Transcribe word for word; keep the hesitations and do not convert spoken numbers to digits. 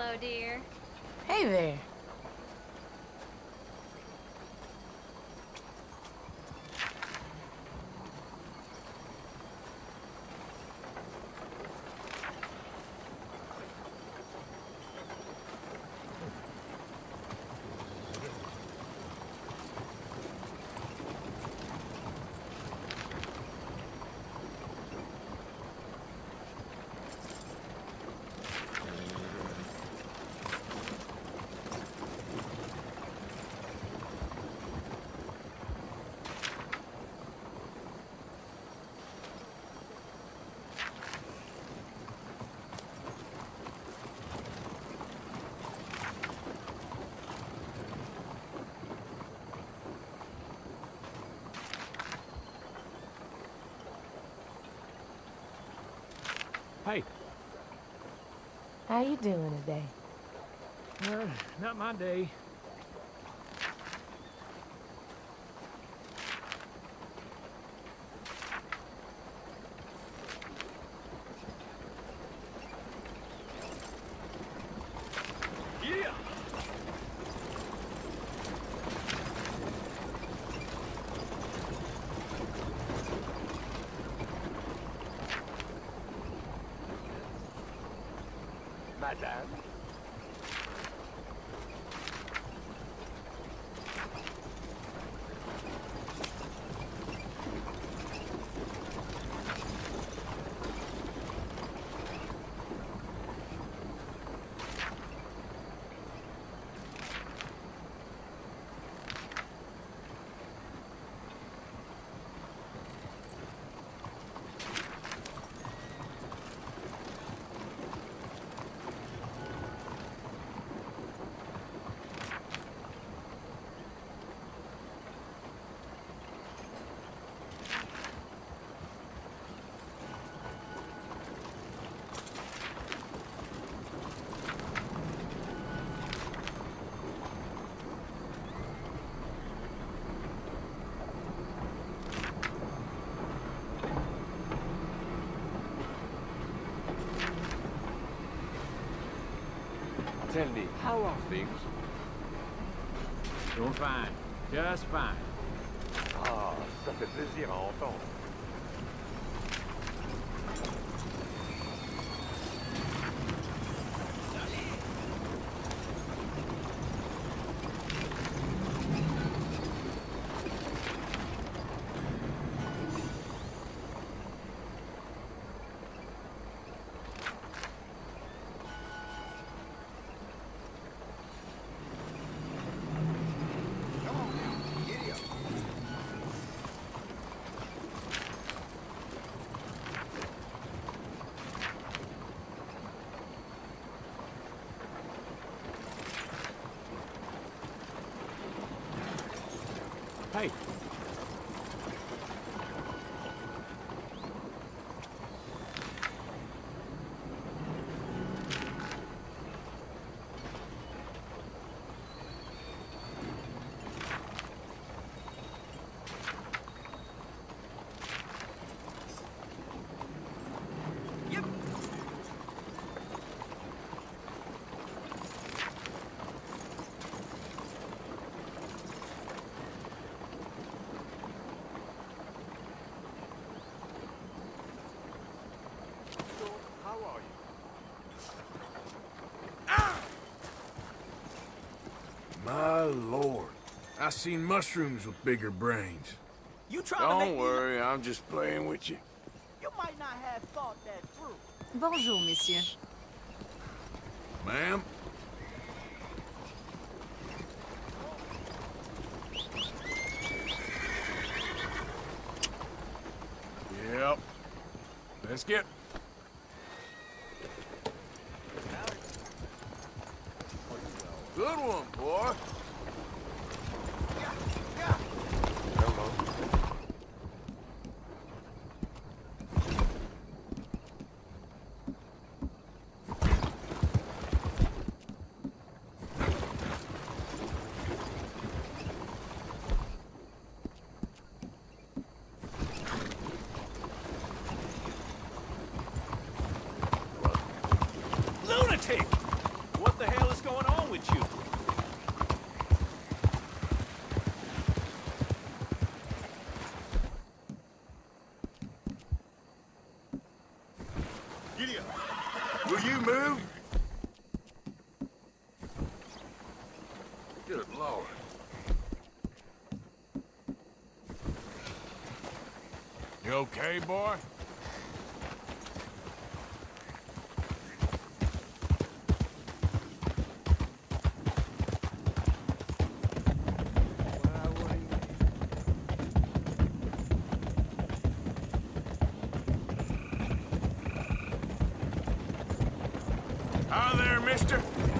Hello, dear. Hey there. Hey. How you doing today? Uh, not my day. Yeah. Madame. Tell me, how are things? Doing fine. Just fine. Ah, ça fait plaisir à entendre. Hey. How are you? My lord. I seen mushrooms with bigger brains. You trying to Don't make worry, I'm just playing with you. me... You might not have thought that through. Bonjour, monsieur. Ma'am? Yep. Let's get... Good one, boy. Hello. Lunatic! What the Will you move? Good Lord. You okay, boy? Hi there, mister.